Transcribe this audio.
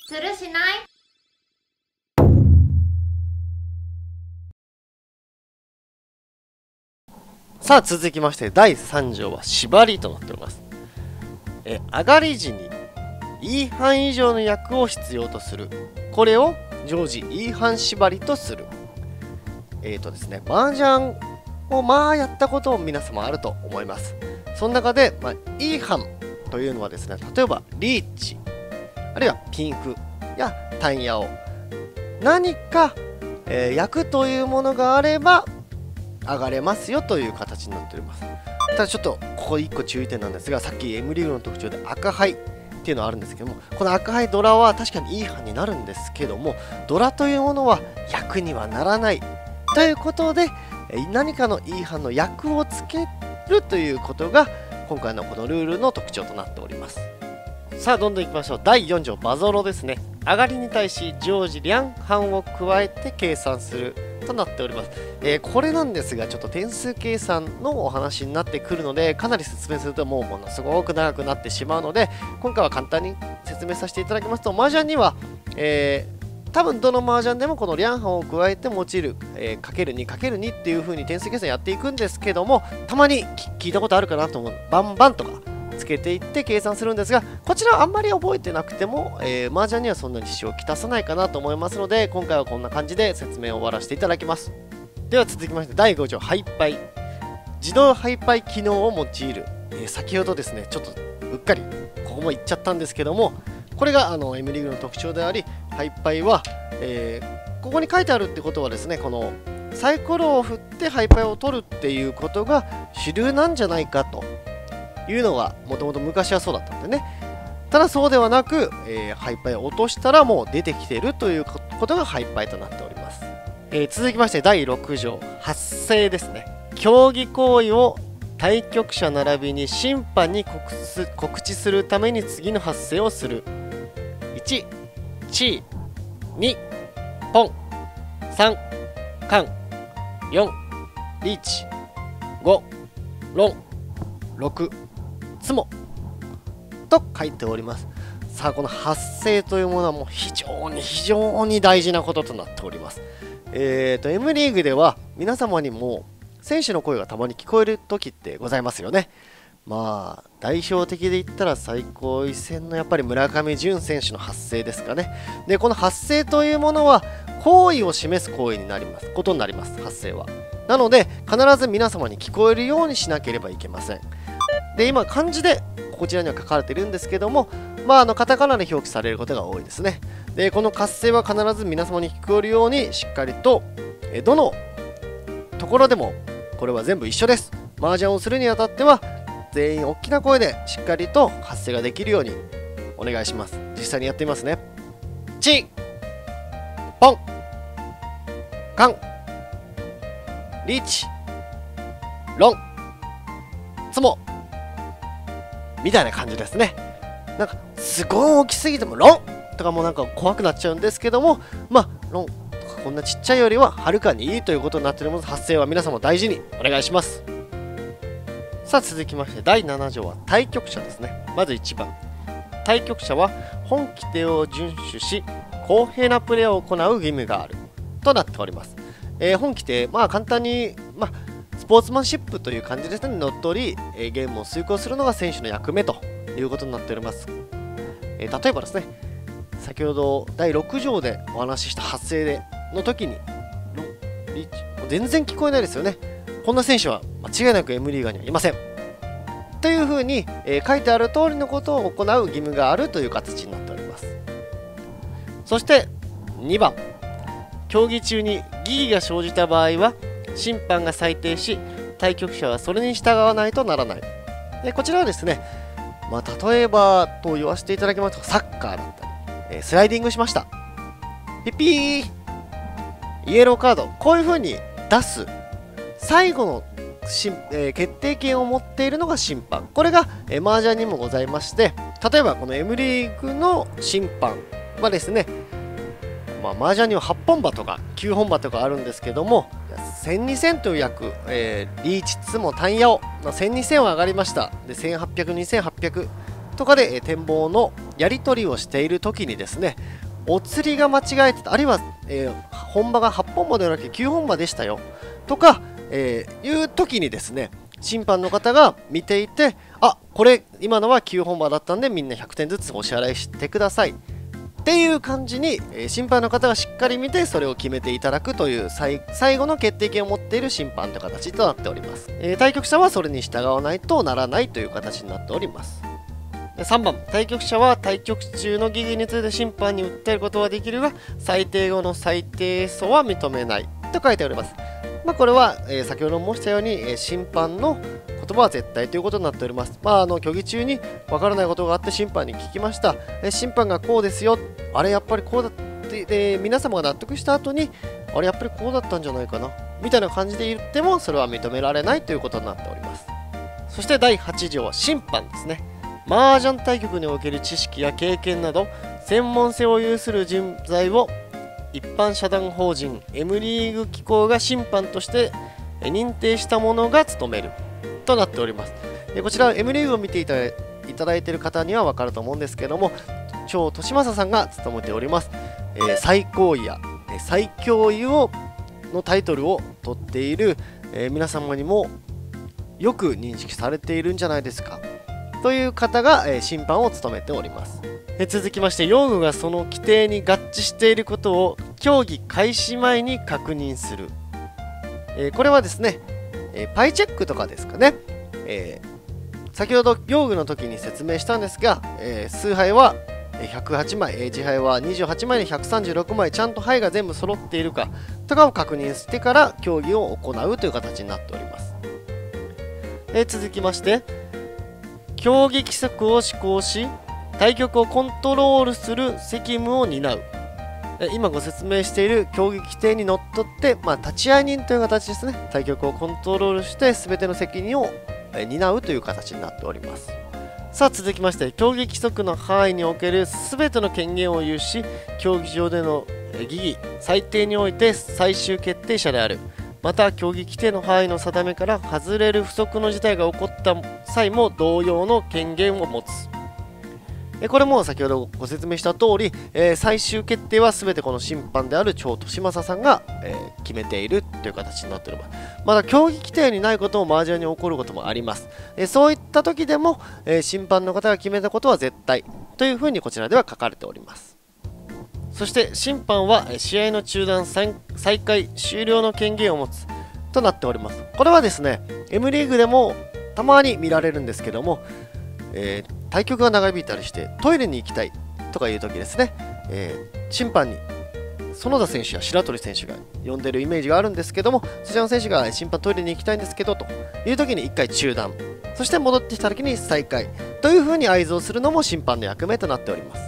するしない。 さあ続きまして第3条は縛りとなっております。上がり時に E 半以上の役を必要とする。これを常時 E 半縛りとする。ですね、麻雀をやったことも皆様あると思います。その中で、E 半というのはですね、例えばリーチ、あるいはピンフや単ヤオ、何か、役というものがあれば上がれますよという形になっております。ただちょっとここ1個注意点なんですが、さっき M リーグの特徴で赤牌っていうのはあるんですけども、この赤牌ドラは確かにいい班になるんですけども、ドラというものは役にはならないということで、何かのいい班の役をつけるということが今回のこのルールの特徴となっております。さあどんどんいきましょう。第4条バゾロですね。上がりに対し常時両半を加えて計算するとなっております。これなんですが、ちょっと点数計算のお話になってくるので、かなり説明するとものすごく長くなってしまうので、今回は簡単に説明させていただきますと、麻雀には、多分どの麻雀でもこの両半を加えて用いる、かける2かける2っていう風に点数計算やっていくんですけども、たまに聞いたことあるかなと思うバンバンとかつけていって計算するんですが、こちらはあんまり覚えてなくても、麻雀にはそんなに支障をきたさないかなと思いますので、今回はこんな感じで説明を終わらせていただきます。では続きまして第5条ハイパイ、自動ハイパイ機能を用いる。先ほどですねちょっとうっかりここも言っちゃったんですけども、これがM リーグの特徴であり、ハイパイは、ここに書いてあるってことはですね、このサイコロを振ってハイパイを取るっていうことが主流なんじゃないかというのがもともと昔はそうだったんでね。ただそうではなく、ハイパイを落としたらもう出てきているということがハイパイとなっております。続きまして第6条発声ですね。競技行為を対局者並びに審判に告知するために次の発声をする。1、チー、2、ポン、3、カン、4、リーチ、5、ロン、6、ツモと書いております。さあこの発声というものはもう非常に大事なこととなっております。M リーグでは皆様にも選手の声がたまに聞こえる時ってございますよね。代表的で言ったら最高位戦のやっぱり村上純選手の発声ですかね。でこの発声というものは行為を示す行為になりますことになります。発声はなので必ず皆様に聞こえるようにしなければいけません。で今漢字でこちらには書かれているんですけども、カタカナで表記されることが多いですね。でこの活声は必ず皆様に聞こえるようにしっかりとどのところでもこれは全部一緒です。麻雀をするにあたっては全員大きな声でしっかりと発声ができるようにお願いします。実際にやってみますね。チポンカンリーチロンツモみたいな感じですね。なんかすごい大きすぎてもロンとかもなんか怖くなっちゃうんですけども、ロンとかこんなちっちゃいよりははるかにいいということになっているので、発声は皆様大事にお願いします。さあ続きまして第7条は対局者ですね。まず1番、対局者は本規定を遵守し公平なプレーを行う義務があるとなっております。本規定、簡単に、スポーツマンシップという感じですね。乗っ取り、ゲームを遂行するのが選手の役目ということになっております。例えばですね、先ほど第6条でお話しした発声の時にリーチ全然聞こえないですよね。こんな選手は間違いなく M リーガーにはいませんというふうに、書いてある通りのことを行う義務があるという形になっております。そして2番、競技中に疑義が生じた場合は審判が裁定し対局者はそれに従わないとならない。でこちらはですね、例えばと言わせていただきますと、サッカーだったり、スライディングしました、ピピーイエローカード、こういう風に出す最後の決定権を持っているのが審判。これが、麻雀にもございまして、例えばこの M リーグの審判はですね、麻雀には8本馬とか9本馬とかあるんですけども、1000、2000という役、リーチツモ単ヤオ、1000、2000は上がりました。で1800、2800 とかで展望のやり取りをしている時にですね、お釣りが間違えてた、あるいは、本場が8本までなきゃ9本馬でしたよとか、いう時にですね、審判の方が見ていて、あ、これ今のは9本馬だったんでみんな100点ずつお支払いしてくださいっていう感じに、審判の方がしっかり見てそれを決めていただくという最後の決定権を持っている審判という形となっております。対局者はそれに従わないとならないという形になっております。3番、対局者は対局中の疑義について審判に訴えることはできるが裁定後の裁定訴は認めないと書いております。これは、先ほど申したように、審判の言葉は絶対ということになっております。競技中にわからないことがあって審判に聞きました。審判がこうですよ。あれやっぱりこうだって、皆様が納得した後に、あれやっぱりこうだったんじゃないかなみたいな感じで言ってもそれは認められないということになっております。そして第8条は審判ですね。麻雀対局における知識や経験など専門性を有する人材を一般社団法人 M リーグ機構が審判として認定した者が務めるとなっております。こちら M リーグを見ていただいている方には分かると思うんですけども、張利政さんが務めております、最高位や最強位のタイトルを取っている、皆様にもよく認識されているんじゃないですかという方が、審判を務めております。続きまして用具がその規定に合致していることを競技開始前に確認する、これはですね、パイチェックとかですかね、先ほど用具の時に説明したんですが、数牌は108枚、自牌は28枚で136枚ちゃんと牌が全部揃っているかとかを確認してから競技を行うという形になっております。続きまして競技規則を施行し対局をコントロールする責務を担う。今ご説明している競技規定にのっとって、立ち会い人という形ですね。対局をコントロールして全ての責任を担うという形になっております。さあ続きまして競技規則の範囲における全ての権限を有し競技場での疑義裁定において最終決定者である。また競技規定の範囲の定めから外れる不測の事態が起こった際も同様の権限を持つ。これも先ほどご説明した通り、最終決定は全てこの審判である張利政さんが、決めているという形になっております。まだ競技規定にないことも麻雀に起こることもあります。そういった時でも、審判の方が決めたことは絶対というふうにこちらでは書かれております。そして審判は試合の中断再開終了の権限を持つとなっております。これはですね M リーグでもたまに見られるんですけども、対局が長引いたりしてトイレに行きたいとかいう時ですね、審判に園田選手や白鳥選手が呼んでるイメージがあるんですけども、そちらの選手が審判トイレに行きたいんですけどという時に1回中断、そして戻ってきた時に再開という風に合図をするのも審判の役目となっております。